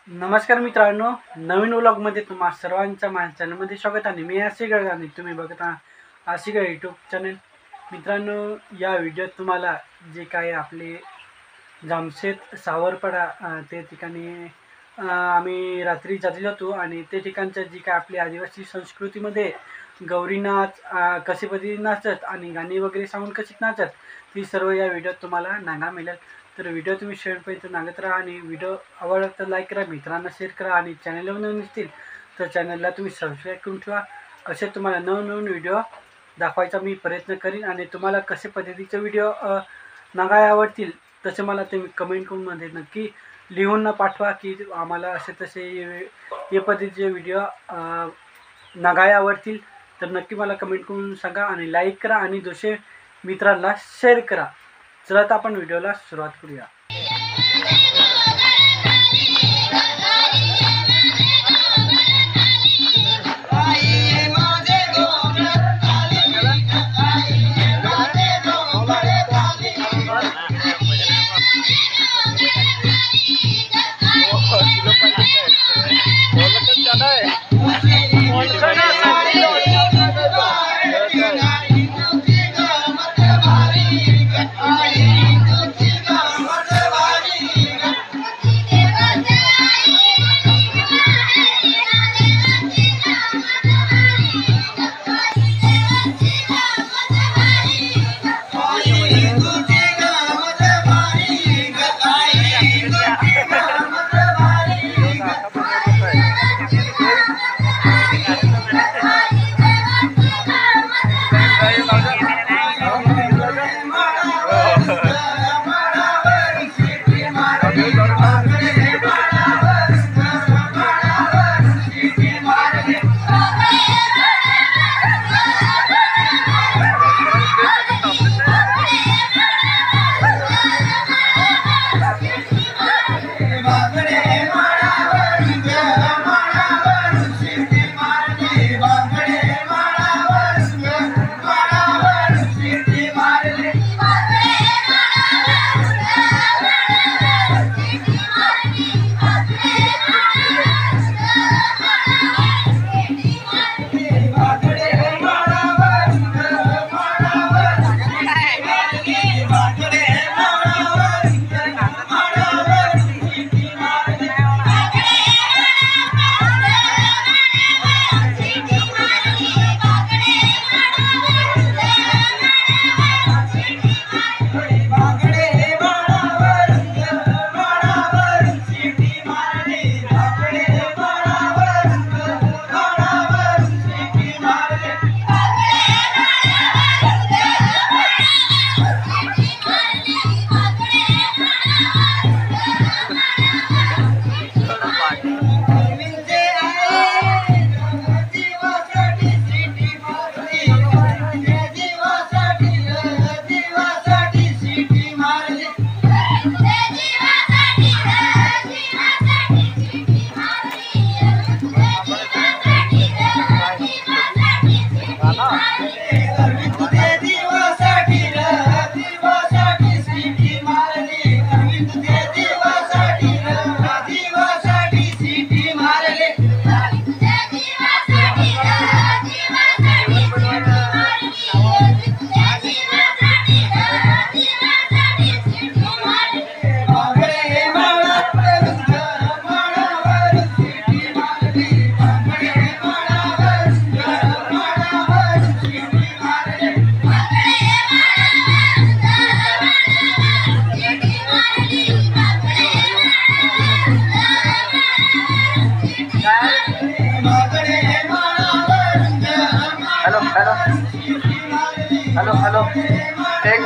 नमस्कार मित्रांनो, नवीन व्लॉगमध्ये तुम्हा सर्वांचं माझ्या चॅनलमध्ये स्वागत आहे. मी आशिगळ आणि तुम्ही बघत आहात आशिगळ यूट्यूब चॅनल. मित्रांनो, या व्हिडिओत तुम्हाला जे काय आपले जामशेत सावरपाडा ते ठिकाणी आम्ही रात्री चाललो होतो आणि ते ठिकाणचं जी काय आपली आदिवासी संस्कृतीमध्ये गौरी नाच कशी पद्धती नाचत आणि गाणी वगैरे सांगून कशी नाचत ती सर्व या व्हिडिओत तुम्हाला नागा मिळेल. तर व्हिडिओ तुम्ही शेवटपर्यंत नागत राहा आणि व्हिडिओ आवडला तर लाईक करा, मित्रांना शेअर करा आणि चॅनलवर नवीन असतील तर चॅनलला तुम्ही सबस्क्राईब करून ठेवा. असे तुम्हाला नवनवीन व्हिडिओ दाखवायचा मी प्रयत्न करीन आणि तुम्हाला कसे पद्धतीचे व्हिडिओ नागाय आवडतील तसे मला तुम्ही कमेंट करून मध्ये नक्की लिहून न पाठवा की आम्हाला असे तसे हे पद्धतीचे व्हिडिओ नागाय आवडतील. तर नक्की मला कमेंट करून सांगा आणि लाईक करा आणि दुसरे मित्रांना शेअर करा. चला तर आपण व्हिडिओला सुरुवात करूया. हॅलो हॅलो एक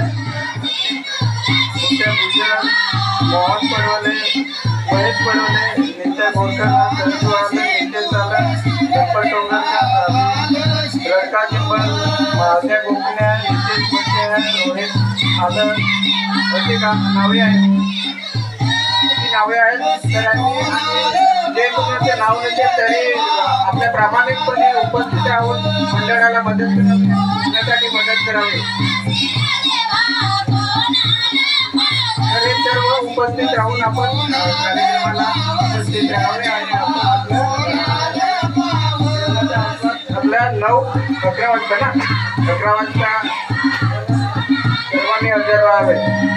मोहन पडवले, महेश पडवले, नित्या गोरकर, नितेश झाला, गप्पा टोंगरकर, रडका किंबल, माझ्या गोपण्या, नितेश पट्टे, रोहित आदर अशी नावे आहेत. नावे आहेत तर जे कोणाचे नाव नसेल तरी आपल्या प्रामाणिकपणे उपस्थित आहोत मंडळाला मदत करण्यासाठी मदत करावी. तर सर्व उपस्थित राहून आपण कार्यक्रमाला उपस्थित राहावे आणि आपल्या 9-11 वाजता ना 11 वाजता सर्वांनी हजर राहावे.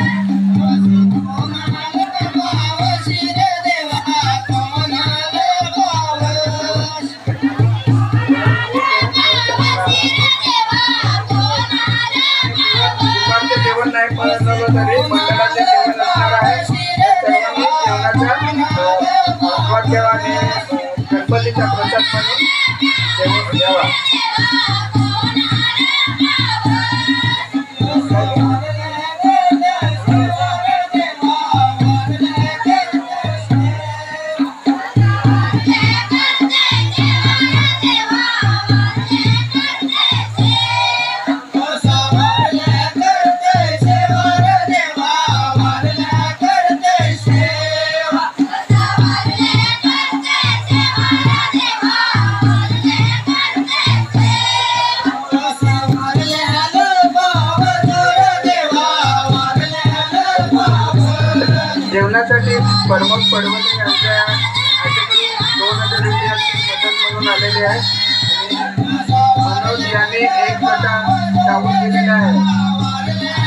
जेवण नाही बनवलं तरी मंडळाचे जेवण असणार आहे. सर्वांनी जेवणाचा आस्वाद घ्यावा आणि गणपतीचा प्रसाद म्हणून जेवण घ्यावा. जेवणासाठी प्रमोद पडवले यांच्या हातातून 2000 रुपयाची मदत म्हणून आलेली आहे आणि मनोज यांनी 1 गटा टाकून दिलेला आहे.